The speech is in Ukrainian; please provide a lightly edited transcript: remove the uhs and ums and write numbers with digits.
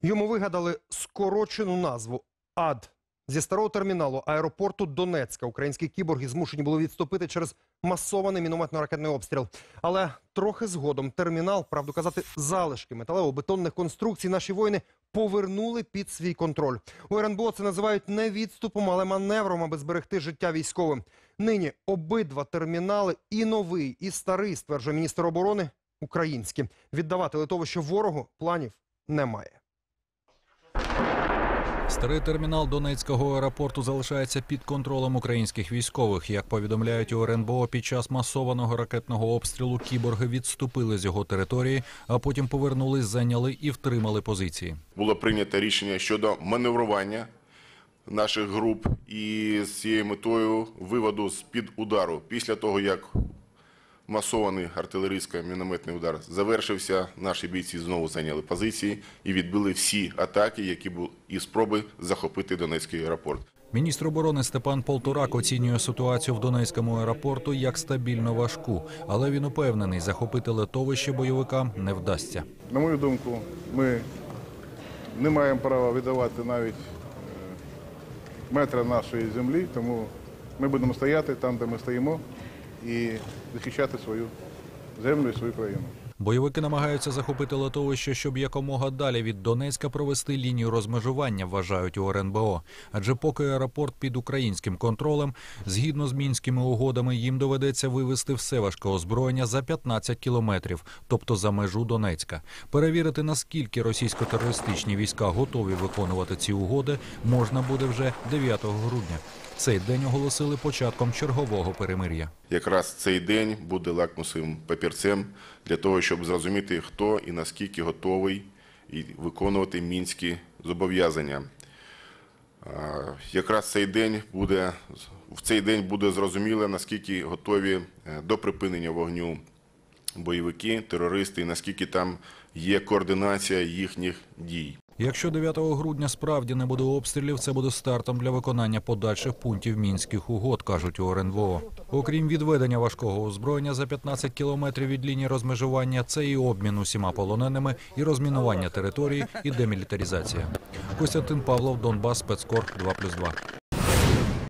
Йому вигадали скорочену назву «АД». Зі старого терміналу аеропорту Донецька українські кіборги змушені були відступити через масований мінометно-ракетний обстріл. Але трохи згодом термінал, правду казати, залишки металево-бетонних конструкцій наші воїни повернули під свій контроль. У РНБО це називають не відступом, але маневром, аби зберегти життя військовим. Нині обидва термінали, і новий, і старий, стверджує міністр оборони, українські. Віддавати литовище ворогу планів немає. Старий термінал Донецького аеропорту залишається під контролем українських військових. Як повідомляють у РНБО, під час масованого ракетного обстрілу кіборги відступили з його території, а потім повернулись, зайняли і втримали позиції. Було прийнято рішення щодо маневрування наших груп і з цією метою виводу з-під удару. Після того, як масований артилерійсько-мінометний удар завершився, наші бійці знову зайняли позиції і відбили всі атаки, які були і спроби захопити Донецький аеропорт. Міністр оборони Степан Полторак оцінює ситуацію в Донецькому аеропорту як стабільно важку, але він упевнений, захопити литовище бойовикам не вдасться. На мою думку, ми не маємо права віддавати навіть метра нашої землі, тому ми будемо стояти там, де ми стоїмо, і захищати свою землю і свою країну. Бойовики намагаються захопити литовище, щоб якомога далі від Донецька провести лінію розмежування, вважають у РНБО. Адже поки аеропорт під українським контролем, згідно з мінськими угодами, їм доведеться вивезти все важке озброєння за 15 кілометрів, тобто за межу Донецька. Перевірити, наскільки російсько-терористичні війська готові виконувати ці угоди, можна буде вже 9 грудня. Цей день оголосили початком чергового перемир'я. Якраз цей день буде лакмусовим папірцем для того, щоб зрозуміти, хто і наскільки готовий виконувати мінські зобов'язання. Якраз в цей день буде зрозуміло, наскільки готові до припинення вогню бойовики, терористи, і наскільки там є координація їхніх дій. Якщо 9 грудня справді не буде обстрілів, це буде стартом для виконання подальших пунктів мінських угод, кажуть у РНБО. Окрім відведення важкого озброєння за 15 кілометрів від лінії розмежування, це і обмін усіма полоненими, і розмінування території, і демілітаризація. Костянтин Павлов, Донбас, Спецкор 2+2.